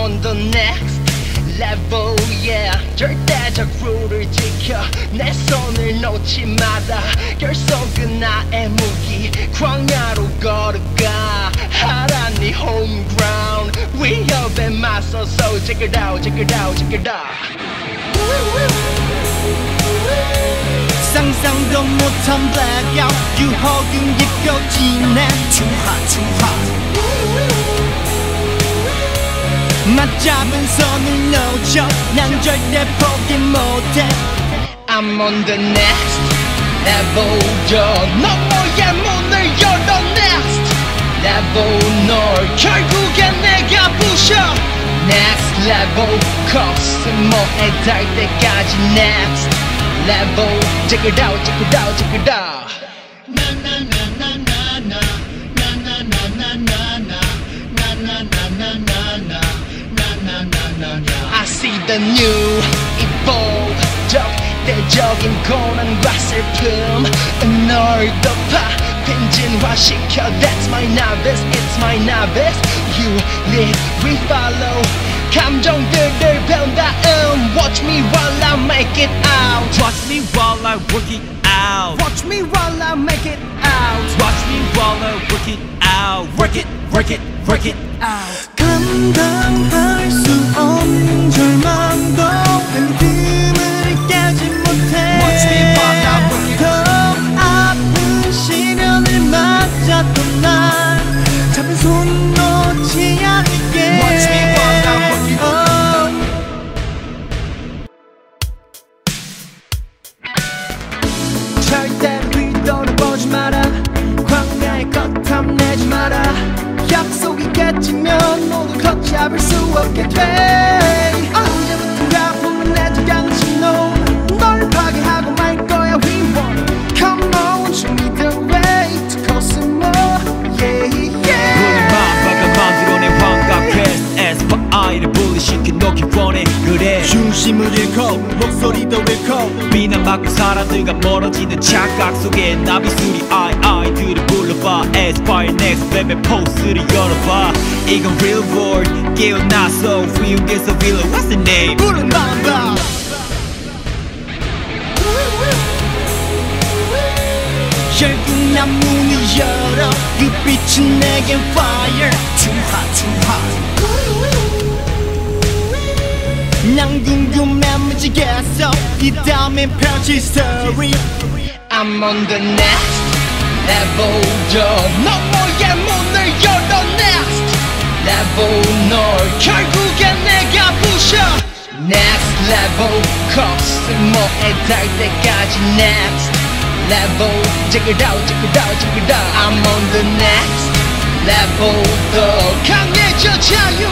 on the next level, yeah. 절대적 룰을 지켜 내 손을 놓지 마라. 결속은 나의 무기. 광야로 걸어가 하라 네 home ground. 위협에 맞서서 check it out, check it out, check it out. 상상도 못한 blackout. 유혹은 깊고 진해. Too hot, too hot. 맞잡은 손을 놓쳐 난 절대 포기 못해. I'm on the next level. 저 너머의 문을 열어 next level. 널 결국엔 내가 부셔 next level. 코스모에 닿을 때까지 next level. Check it out, check it out, check it out. I see the new evolve. 적대적인 고난과 슬픔 널 덮아 빈진화시켜. That's my novice, it's my novice. You live, we follow. 감정들을 배운 다음 Watch me while I make it out. Watch me while I work it out. Watch me while I make it out. Watch me while I work it out. Work it, work it, work it out. 감당할 수 없는 절망도 틈을 깨지 못해. Watch me while I work it out. 더 아픈 시련을 맞았던 날 잡은 손 놓지 않을게. Watch me while I work it out. 절대 뒤돌아 보지 마라. 광야의 것 탐내지 마라. 약속이 깨지면 모두 걷잡을 수 없게 돼. 언제부턴가 보면 내 주장은 신호. 널 파괴하고 말 거야. We want it. Come on, show me the way to Cosmo. Yeah, yeah. 너의 마음 바깥 만들어내 환각 Quest Aspire를 분리시켜 놓기 원해. 그래 중심을 잃고 목소리도 잃고 비난받고 사람들과 멀어지는 착각 속에 나비수리 아이들을 불러봐. Aspire next level 포스를 열어봐. 이건 real world 깨어나서 위용에서 villain What's the name? 부른 마음과 결국 난 문을 열어. 그 빛은 내겐 fire. Too hot, too hot. 난 궁금해 무지겠어. 이 다음엔 펼칠 story. I'm on the next level. 저 너머의 문을 열어 next level. 널 결국엔 내가 부셔 next level. 코스모에 닿을 때까지 next level. Check it out, check it out, check it out. I'm on the next level. 더 강해져 자유